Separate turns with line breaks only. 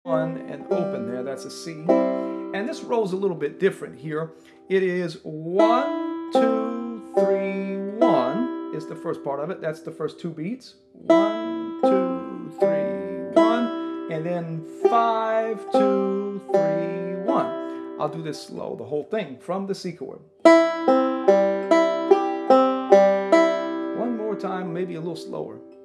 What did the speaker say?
1 and open there, that's a C. And this roll's a little bit different here. It is 1, 2, 3, 1 is the first part of it. That's the first 2 beats. 1, 2, 3, 1. And then 5, 2, 3, 1. I'll do this slow, the whole thing, from the C chord. One more time, maybe a little slower.